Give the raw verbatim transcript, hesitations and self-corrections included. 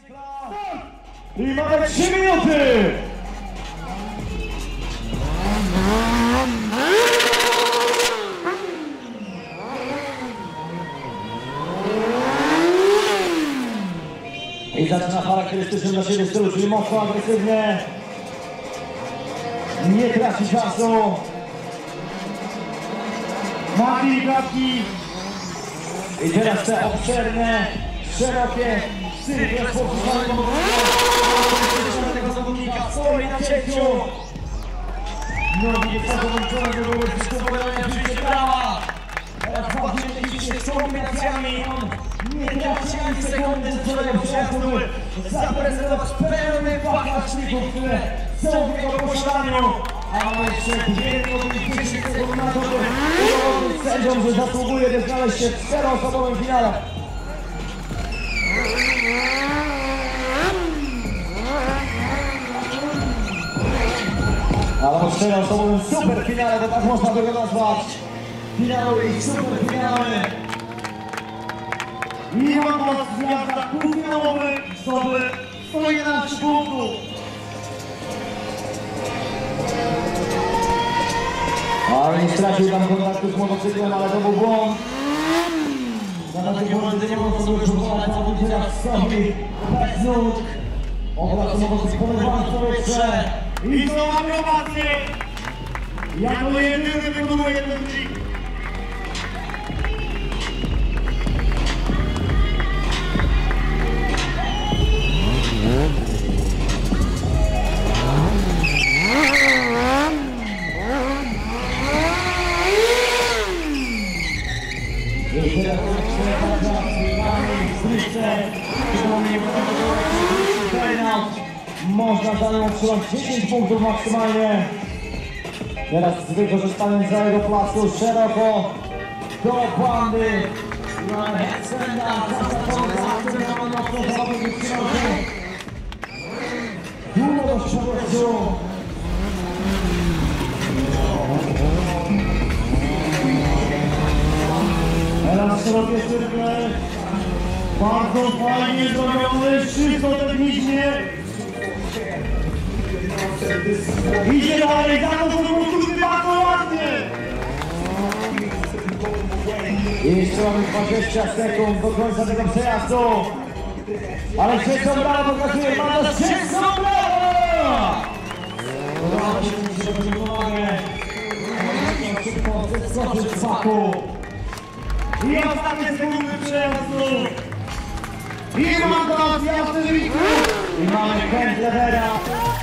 I mamy trzy minuty! I zaczyna charakterystycznym dla siebie stylu, czyli mocno agresywnie. Nie traci czasu. Mati klatki. I teraz te obszerne, szerokie, cyrkle sportowe. Tego zawodnika stoi na cięciu. Nogi nie są połączone, żeby były przystępowania w życie prawa. Teraz bardzo technicznie z kombinacjami. On nie traci ani sekundy z swojego przejazdu, by zaprezentować pełny wachlarz trików, które są w jego posiadaniu. A mamy jeszcze dwie minuty i dziesięć sekund na to, by udowodnić sędziom, że zasługuje, by znaleźć się w czteroosobowym finale. Ale po czteroosobowym superfinale, to tak można by go nazwać. Finały i superfinały. Irmantas w gwiazdach półfinałowych zdobył sto jedenaście punktów. Ale nie stracił tam kontaktu z motocyklem, ale to był błąd. Na takie błędy nie można było próbować, a teraz stoi bez nóg. Obraca motocykl podejrzany w powietrze. I są akrobacje! Jako jedyny wykonuje ten trik. I teraz można za nią otrzymać dziesięć punktów maksymalnie. Teraz z wykorzystaniem całego placu szeroko do bandy. Mamy headstanda, zaznaczony akcent na mocno zawodnik przynosi. Długo do przodu. Teraz szerokie cyrkle. Bardzo fajnie zrobione, wszystko technicznie. Idzie dalej, za to są punkty bardzo ładnie. I jeszcze mamy dwadzieścia sekund do końca tego przejazdu. Ale trzecią brawo pokazuje Irmantas, trzecią brawo! Udało się, że będzie pomagę. Szybko zeskoczyć z faku. I ostatnie sekundy przejazdu. Irmantas, jasny wynik. I mamy pętlę Vera.